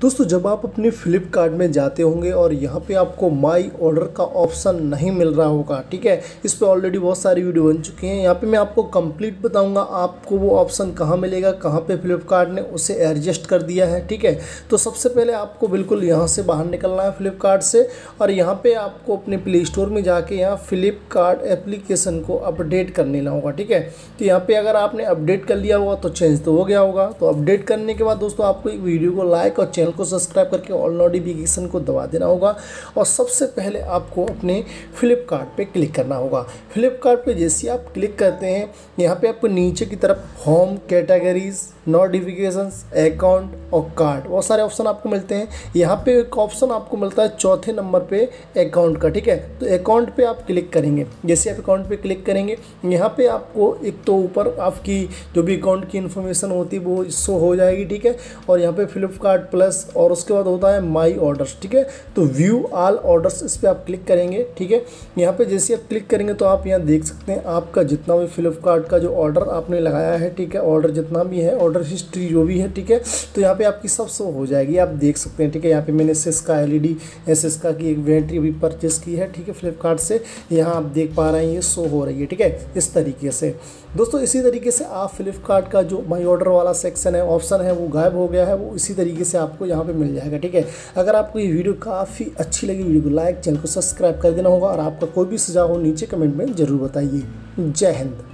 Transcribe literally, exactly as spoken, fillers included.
दोस्तों जब आप अपने फ्लिपकार्ट में जाते होंगे और यहाँ पे आपको माई ऑर्डर का ऑप्शन नहीं मिल रहा होगा, ठीक है। इस पे ऑलरेडी बहुत सारी वीडियो बन चुकी हैं। यहाँ पे मैं आपको कंप्लीट बताऊंगा आपको वो ऑप्शन कहाँ मिलेगा, कहाँ पे फ्लिपकार्ट ने उसे एडजस्ट कर दिया है, ठीक है। तो सबसे पहले आपको बिल्कुल यहाँ से बाहर निकलना है फ्लिपकार्ट से, और यहाँ पर आपको अपने प्ले स्टोर में जाके यहाँ फ्लिपकार्ट एप्लीकेशन को अपडेट कर लेना होगा, ठीक है। तो यहाँ पर अगर आपने अपडेट कर लिया होगा तो चेंज तो हो गया होगा। तो अपडेट करने के बाद दोस्तों आपको एक वीडियो को लाइक और चैनल को सब्सक्राइब करके ऑल नोटिफिकेशन को दबा देना होगा। और सबसे पहले आपको अपने फ्लिपकार्ट पे क्लिक करना होगा। फ्लिपकार्ट पे जैसे आप क्लिक करते हैं यहाँ पे आपको नीचे की तरफ होम, कैटेगरीज, नोटिफिकेशंस, अकाउंट और कार्ड, बहुत सारे ऑप्शन आपको मिलते हैं। यहाँ पे एक ऑप्शन आपको मिलता है चौथे नंबर पे अकाउंट का, ठीक है। तो अकाउंट पे आप क्लिक करेंगे। जैसे आप अकाउंट पे क्लिक करेंगे यहाँ पे आपको एक तो ऊपर आपकी जो भी अकाउंट की इन्फॉर्मेशन होती है वो शो हो जाएगी, ठीक है। और यहाँ पे फ्लिपकार्ट प्लस और उसके बाद होता है माई ऑर्डर्स, ठीक है। तो व्यू ऑल ऑर्डर्स, इस पर आप क्लिक करेंगे, ठीक है। यहाँ पे जैसे आप क्लिक करेंगे तो आप यहाँ देख सकते हैं आपका जितना भी फ्लिपकार्ट का जो ऑर्डर आपने लगाया है, ठीक है, ऑर्डर जितना भी है, ऑर्डर हिस्ट्री जो भी है, ठीक है। तो यहाँ पे आपकी सब शो हो जाएगी, आप देख सकते हैं, ठीक है। यहाँ पे मैंने Syska L E D Syska की एक बैटरी भी परचेस की है, ठीक है, फ्लिपकार्ट से। यहाँ आप देख पा रहे हैं ये शो हो रही है, ठीक है, इस तरीके से। दोस्तों इसी तरीके से आप फ्लिपकार्ट का जो माई ऑर्डर वाला सेक्शन है, ऑप्शन है, वो गायब हो गया है, वो इसी तरीके से आपको यहाँ पे मिल जाएगा, ठीक है। अगर आपको ये वीडियो काफ़ी अच्छी लगी, वीडियो को लाइक, चैनल को सब्सक्राइब कर देना होगा, और आपका कोई भी सुझाव हो नीचे कमेंट में ज़रूर बताइए। जय हिंद।